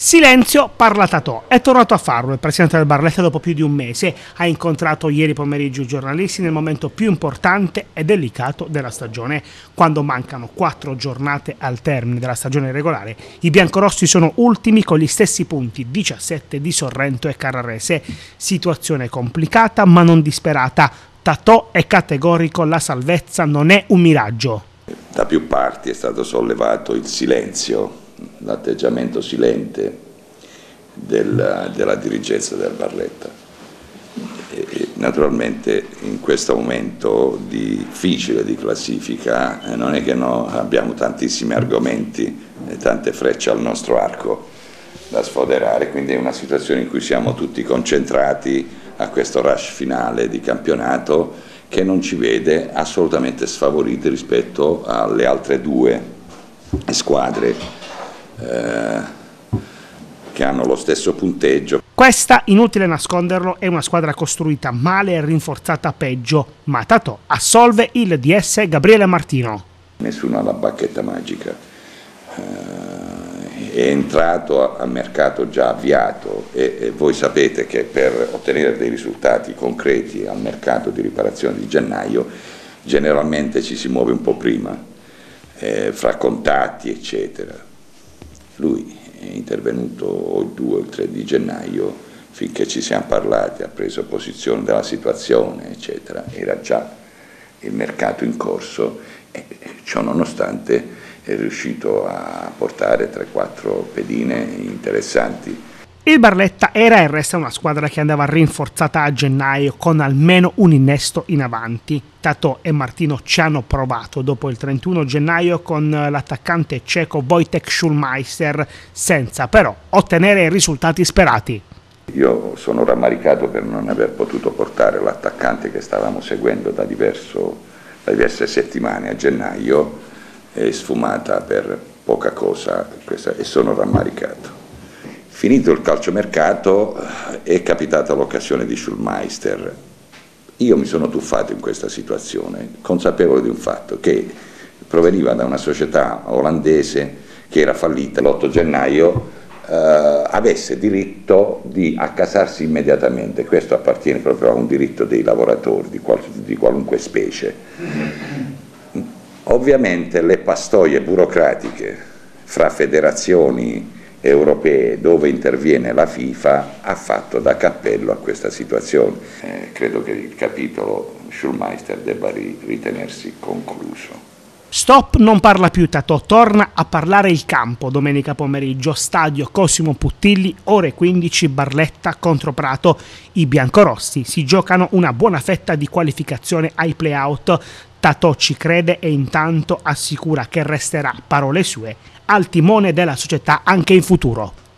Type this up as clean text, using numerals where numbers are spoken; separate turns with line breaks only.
Silenzio parla Tatò. È tornato a farlo il presidente del Barletta dopo più di un mese. Ha incontrato ieri pomeriggio i giornalisti nel momento più importante e delicato della stagione. Quando mancano 4 giornate al termine della stagione regolare, i biancorossi sono ultimi con gli stessi punti, 17 di Sorrento e Carrarese. Situazione complicata ma non disperata. Tatò è categorico: la salvezza non è un miraggio.
Da più parti è stato sollevato il silenzio, l'atteggiamento silente della dirigenza del Barletta. E naturalmente in questo momento difficile di classifica non è che abbiamo tantissimi argomenti e tante frecce al nostro arco da sfoderare, quindi è una situazione in cui siamo tutti concentrati a questo rush finale di campionato che non ci vede assolutamente sfavoriti rispetto alle altre due squadre che hanno lo stesso punteggio.
Questa, inutile nasconderlo, è una squadra costruita male e rinforzata peggio, ma Tatò assolve il DS Gabriele Martino.
Nessuno ha la bacchetta magica, è entrato a mercato già avviato e voi sapete che per ottenere dei risultati concreti al mercato di riparazione di gennaio generalmente ci si muove un po' prima, fra contatti eccetera. Lui è intervenuto il 2 o il 3 di gennaio, finché ci siamo parlati, ha preso posizione della situazione, eccetera. Era già il mercato in corso e ciò nonostante è riuscito a portare 3-4 pedine interessanti.
Il Barletta era e resta una squadra che andava rinforzata a gennaio con almeno un innesto in avanti. Tatò e Martino ci hanno provato dopo il 31 gennaio con l'attaccante ceco Wojtek Schulmeister, senza però ottenere i risultati sperati.
Io sono rammaricato per non aver potuto portare l'attaccante che stavamo seguendo da diverse settimane a gennaio, è sfumata per poca cosa questa, e sono rammaricato. Finito il calciomercato è capitata l'occasione di Schulmeister. Io mi sono tuffato in questa situazione, consapevole di un fatto, che proveniva da una società olandese che era fallita. L'8 gennaio avesse diritto di accasarsi immediatamente. Questo appartiene proprio a un diritto dei lavoratori di qualunque specie. Ovviamente le pastoie burocratiche fra federazioni europee dove interviene la FIFA ha fatto da cappello a questa situazione. Credo che il capitolo Schulmeister debba ritenersi concluso.
Stop non parla più Tatò, torna a parlare il campo domenica pomeriggio, stadio Cosimo Puttilli, ore 15, Barletta contro Prato. I biancorossi si giocano una buona fetta di qualificazione ai play-out. Tatò ci crede e intanto assicura che resterà, parole sue, al timone della società anche in futuro.